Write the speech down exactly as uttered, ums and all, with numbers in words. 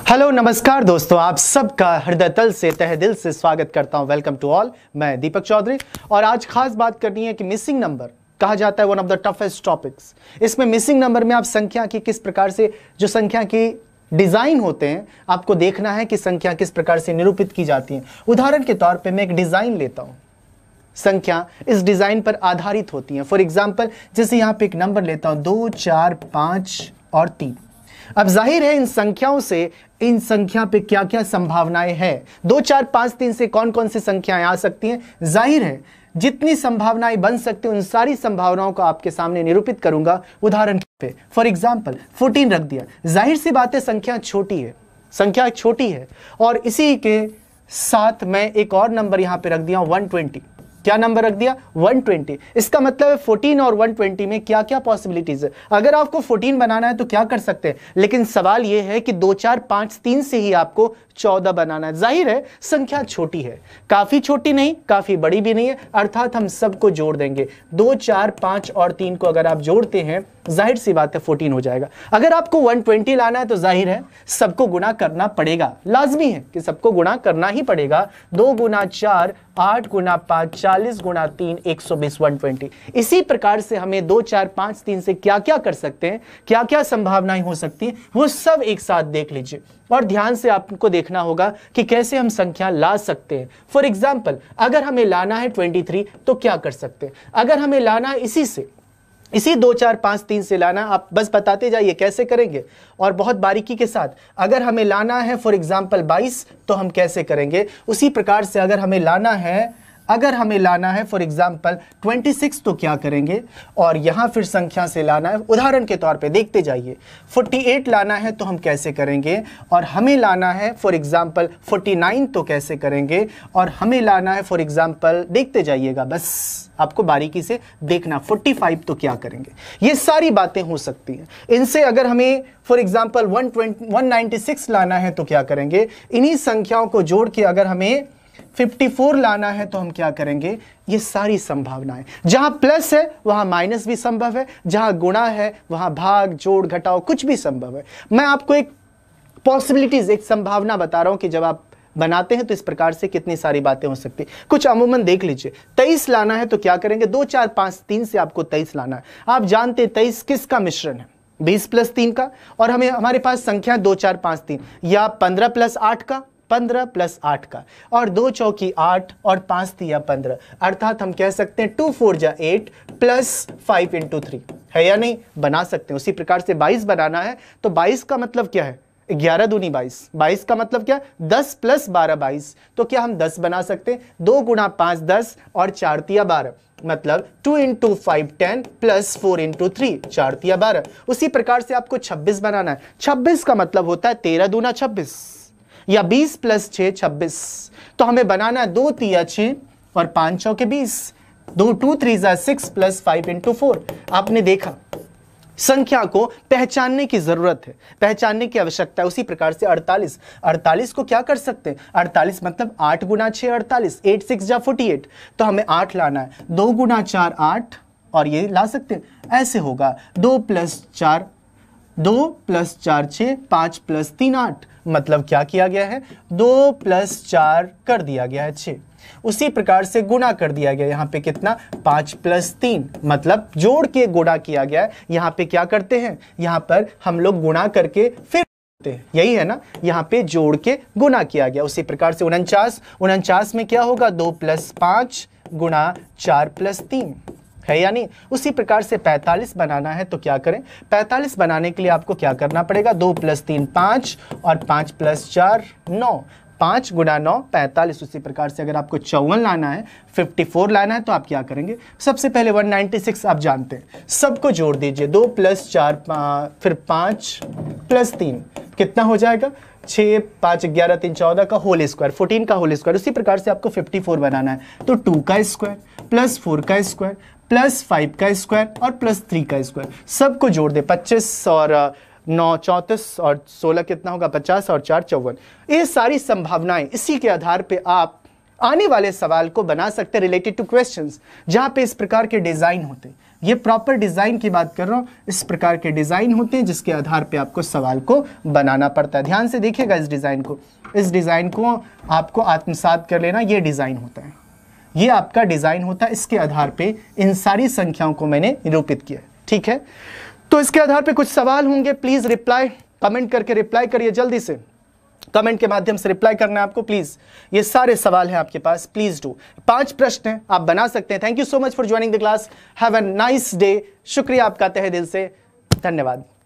Hello नमस्कार दोस्तों, आप सबका हृदय तल से तहे दिल से स्वागत करता हूं। Welcome to all. मैं दीपक चौधरी और आज खास बात करनी है कि मिसिंग नंबर कहा जाता है one of the toughest topics. इसमें मिसिंग नंबर में आप संख्या की किस प्रकार से जो संख्या की डिजाइन होते हैं आपको देखना है कि संख्या किस प्रकार से निरूपित की जाती है। उदाहरण के तौर पे मैं एक डिजाइन लेता हूं, संख्या इस डिजाइन पर आधारित होती है। फॉर एग्जाम्पल जैसे यहां पे एक नंबर लेता हूं दो, चार, पांच और तीन। अब जाहिर है इन संख्याओं से इन संख्या पे क्या क्या संभावनाएं हैं। दो, चार, पांच, तीन से कौन कौन सी संख्याएं आ सकती हैं। जाहिर है जितनी संभावनाएं बन सकती हैं उन सारी संभावनाओं को आपके सामने निरूपित करूंगा उदाहरण पे। फॉर एग्जाम्पल फोर्टीन रख दिया, जाहिर सी बात है संख्या छोटी है, संख्या छोटी है और इसी के साथ मैं एक और नंबर यहां पे रख दिया वन ट्वेंटी। क्या नंबर रख दिया? One twenty. इसका मतलब है फोर्टीन और वन ट्वेंटी में क्या क्या पॉसिबिलिटीज है। अगर आपको फोर्टीन बनाना है तो क्या कर सकते हैं, लेकिन सवाल यह है कि दो, चार, पांच, तीन से ही आपको चौदह बनाना है। जाहिर है संख्या छोटी है, काफी छोटी नहीं, काफी बड़ी भी नहीं है, अर्थात हम सबको जोड़ देंगे। दो, चार, पांच और तीन को अगर आप जोड़ते हैं जाहिर सी बात है फोर्टीन हो जाएगा। अगर आपको वन ट्वेंटी लाना है तो जाहिर है सबको गुणा करना पड़ेगा, लाजमी है कि सबको गुणा करना ही पड़ेगा। दो गुना चार आठ गुना पांच चालीस गुना तीन एक सौ बीस, वन ट्वेंटी। इसी प्रकार से हमें दो, चार, पांच, तीन से क्या क्या कर सकते हैं, क्या क्या संभावनाएं हो सकती हैं, वो सब एक साथ देख लीजिए और ध्यान से आपको देखना होगा कि कैसे हम संख्या ला सकते हैं। फॉर एग्जाम्पल अगर हमें लाना है तेईस तो क्या कर सकते हैं। अगर हमें लाना है इसी से इसी दो, चार, पांच, तीन से लाना, आप बस बताते जाइए कैसे करेंगे और बहुत बारीकी के साथ। अगर हमें लाना है फॉर एग्जाम्पल बाईस तो हम कैसे करेंगे, उसी प्रकार से अगर हमें लाना है अगर हमें लाना है फॉर एग्जाम्पल छब्बीस तो क्या करेंगे, और यहां फिर संख्या से लाना है उदाहरण के तौर पे देखते जाइए। अड़तालीस लाना है तो हम कैसे करेंगे, और हमें लाना है फॉर एग्जाम्पल उनचास तो कैसे करेंगे, और हमें लाना है फॉर एग्जाम्पल देखते जाइएगा, बस आपको बारीकी से देखना पैंतालीस तो क्या करेंगे। ये सारी बातें हो सकती हैं। इनसे अगर हमें for example one ninety six लाना है तो क्या करेंगे। इन्हीं संख्याओं को जोड़ के अगर हमें चौवन लाना है तो हम क्या करेंगे। ये सारी संभावनाएं, जहां प्लस है वहां माइनस भी संभव है, जहां गुणा है वहां भाग जोड़ घटाव कुछ भी संभव है। मैं आपको एक पॉसिबिलिटीज एक संभावना बता रहा हूं कि जब आप बनाते हैं तो इस प्रकार से कितनी सारी बातें हो सकती है। कुछ अमूमन देख लीजिए, तेईस लाना है तो क्या करेंगे। दो, चार, पांच, तीन से आपको तेईस लाना है। आप जानते हैं तेईस किसका मिश्रण है, बीस प्लस तीन का, और हमें हमारे पास संख्या दो, चार, पांच, तीन, या पंद्रह प्लस आठ का, पंद्रह प्लस आठ का, और दो चौकी आठ और पांच तिया पंद्रह, अर्थात हम कह सकते हैं टू फोर जा eight plus five into three, है या नहीं, बना सकते हैं। उसी प्रकार से बाईस बनाना है तो बाईस का मतलब क्या है, ग्यारह दूनी बाईस, बाईस का मतलब क्या, दस प्लस बारह बाईस, तो क्या हम दस बना सकते हैं। दो गुना पांच दस और चार तिया बारह, मतलब two into five ten plus four into three, चार तिया बारह। उसी प्रकार से आपको छब्बीस बनाना है। छब्बीस का मतलब होता है तेरह दूना छब्बीस, या बीस प्लस छः छब्बीस, तो हमें बनाना है दो तिया छः और पांच चौके बीस, दो टू थ्री जा six plus five into four. आपने देखा संख्या को पहचानने की जरूरत है, पहचानने की आवश्यकता है। उसी प्रकार से अड़तालीस, अड़तालीस को क्या कर सकते हैं, अड़तालीस मतलब आठ गुना छः अड़तालीस, एट सिक्स जा फोर्टी एट, तो हमें आठ लाना है। दो गुना चार आठ, और ये ला सकते हैं ऐसे होगा दो प्लस चार, दो प्लस चार छः, पाँच प्लस तीन आठ, मतलब क्या किया गया है, दो प्लस चार कर दिया गया है छः। उसी प्रकार से गुणा कर दिया गया, यहाँ पे कितना, पाँच प्लस तीन, मतलब जोड़ के गुणा किया गया है। यहाँ पे क्या करते हैं, यहाँ पर हम लोग गुणा करके फिर करते हैं, यही है ना, यहाँ पे जोड़ के गुणा किया गया। उसी प्रकार से उनचास, उनचास में क्या होगा, दो प्लस पाँच गुणा चार प्लस तीन, है या नहीं। उसी प्रकार से पैंतालीस बनाना है तो क्या करें, पैंतालीस बनाने के लिए आपको क्या करना पड़ेगा, दो प्लस तीन पाँच और पाँच प्लस चार नौ, पाँच गुना नौ पैंतालीस। उसी प्रकार से अगर आपको चौवन लाना है, चौवन लाना है तो आप क्या करेंगे, सबसे पहले एक सौ छियानवे आप जानते हैं, सबको जोड़ दीजिए। दो प्लस चार फिर पाँच प्लस तीन कितना हो जाएगा, छः, पाँच, ग्यारह, तीन, चौदह का होल स्क्वायर, फोर्टीन का होल स्क्वायर। उसी प्रकार से आपको चौवन बनाना है तो टू का स्क्वायर प्लस फोर का स्क्वायर प्लस फाइव का स्क्वायर और प्लस थ्री का स्क्वायर, सबको जोड़ दे। पच्चीस और नौ चौंतीस और सोलह कितना होगा, पचास और चार चौवन। ये सारी संभावनाएं, इसी के आधार पे आप आने वाले सवाल को बना सकते हैं रिलेटेड टू क्वेश्चंस, जहां पे इस प्रकार के डिजाइन होते हैं। ये प्रॉपर डिजाइन की बात कर रहा हूं। इस प्रकार के डिजाइन होते हैं जिसके आधार पे आपको सवाल को बनाना पड़ता है। ध्यान से देखिएगा इस डिजाइन को, इस डिजाइन को आपको आत्मसात कर लेना। ये डिजाइन होता है, ये आपका डिजाइन होता है। इसके आधार पे इन सारी संख्याओं को मैंने निरूपित किया, ठीक है। तो इसके आधार पे कुछ सवाल होंगे, प्लीज रिप्लाई, कमेंट करके रिप्लाई करिए, जल्दी से कमेंट के माध्यम से रिप्लाई करना है आपको प्लीज। ये सारे सवाल हैं आपके पास, प्लीज डू। पांच प्रश्न हैं, आप बना सकते हैं। Thank you so much for joining the class, have a nice day. शुक्रिया आपका तहे दिल से, धन्यवाद।